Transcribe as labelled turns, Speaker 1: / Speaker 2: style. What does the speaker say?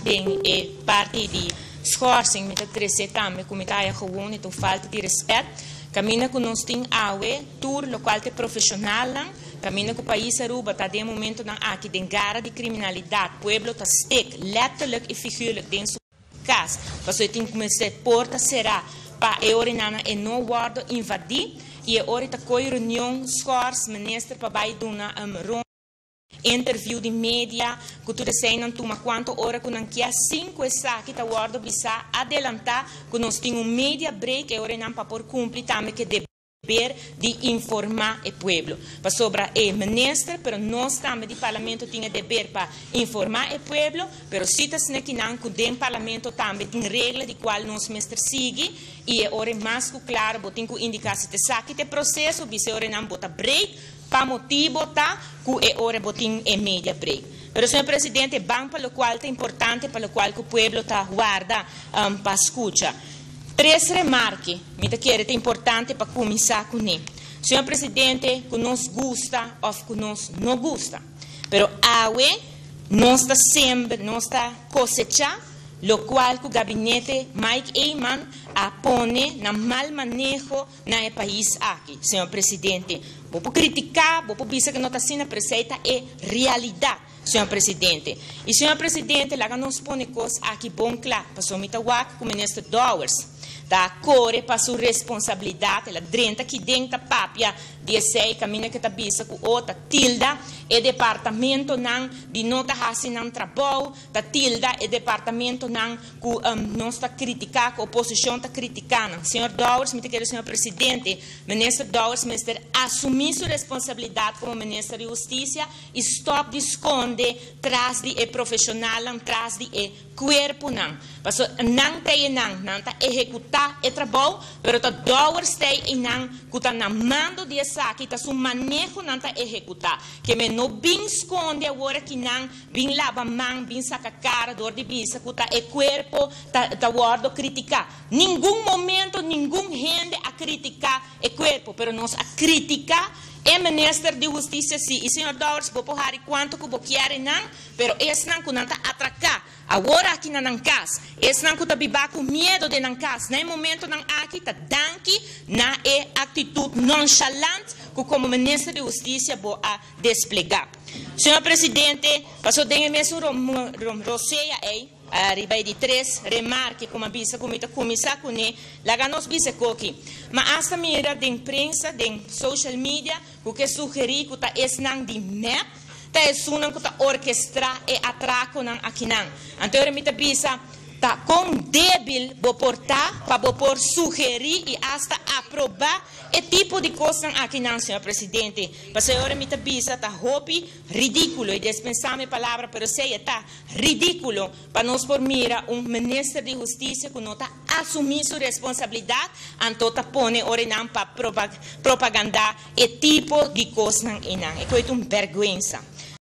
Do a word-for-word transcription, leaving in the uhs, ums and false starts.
Speaker 1: bem é parte de schorsing, me crescer também, como está aí gewoon, então falta de respeito. Caminha com nós tem aue, tour, local que profissional, caminha com o país Aruba, está de momento na aqui de gara de criminalidade, pueblo está stek, letterlijk e figuurlijk dentro do caso, mas eu tenho que começar porta será para eu orinana e não guardo invadir e eu ori tá coi reunião scores minister para vai dona um interview de mídia, que tu desenham uma quanto hora que não quer cinco essa que tá guardo bisa adelantar que nós temos um media break e hora não para por cumprir também que dever de informar o pueblo. Para sobra é ministro, pero nós também de parlamento tinha dever para informar o pueblo, pero se tá se que não que o parlamento também tem regra de qual nós ministro sigue e é hora mais que claro, botem que indicar se te saque te processo, bisa hora não bota break para motivo tá que é hora botin e media break. Pero senhor presidente, é bom para o qual é importante para o qual que o pueblo tá guarda um, para escuta. Três remarques, me que é importante para começar com ele. Senhor presidente, que nos gusta ou que nos não gusta. Pero awe nós está sempre, nós está cosecha, lo qual que o gabinete Mike Eyman apone na mal manejo na país aqui, senhor presidente. Vou criticar, vou dizer que não está sendo preceita é realidade, senhor presidente. E senhor presidente, lá nos põe coisas aqui bom claro, passou muito guac com o ministro Dowers. Da corre para sua responsabilidade, ela drenta que dentro papia de sei caminha que tá bisa com outra tilda e departamento não de não tá fazendo trabalho, da tilda e departamento não que um, não está criticando, a oposição está criticando. Senhor Dowers, me quero senhor presidente, ministro Dowers, ministro assumir sua responsabilidade como ministro de Justiça e stop de esconder traz de e profissional, traz de e corpo não. Passo não tem não, não tá executar e trabalho, pero tá Dowers tem e não que tá na mando de essa que tá su manejo não tá executar, que me não bem esconde agora que não bem lava mão, bem saca cara dor de bisa que tá e corpo tá tá guardo criticar. Nenhum momento, nenhum gente a criticar e corpo, pero nós a criticar é ministro de Justiça sim. E senhor Dowers, vou porrar quanto que vou querer não, pero esse não que não tá atracar. Agora aqui na Nancas, esse não que tá bibar com medo de Nancas. Nem momento não aqui tá danke na é atitude nonchalante que como ministro de Justiça vou a desplegar. Senhor presidente, passou de mesmo roceia aí. Arriba de três remarques como a bisa comita começar com ele lá nos bisa coque mas esta mira de imprensa de social media o que sugeri que tá esse não de map tá esse não que tá orquestrar e atraco não aqui não então mita bisa tá com débil vou portar para vou por sugerir e hasta aprovar e tipo de coisa aqui não senhor presidente para senhora mita bisa tá hopi ridículo e dispensar minha palavra pero sei tá ridículo para nós por mira um ministro de Justiça que não tá assumir sua responsabilidade então tá pone ora não para propaganda e tipo de coisa não é coisa uma vergonha.